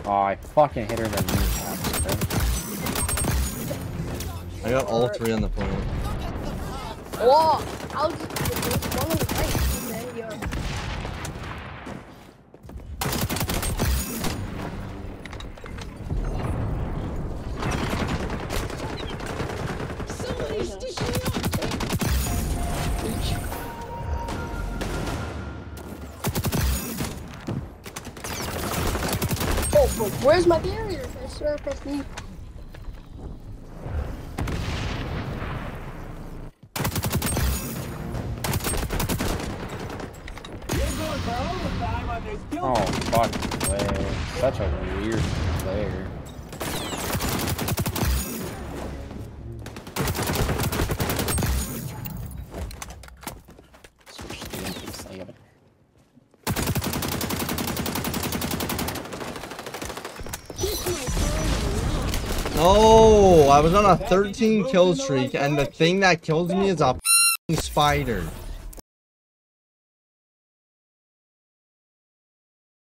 Oh, I fucking hit her in the kneecap. I got all 3 on the point. Whoa! I'll just one on the right, and then you're. Oh, where's my barrier? I swear I pressed E. Oh, fucking way. Such a weird player. No, I was on a 13 kill streak, and the thing that kills me is a spider.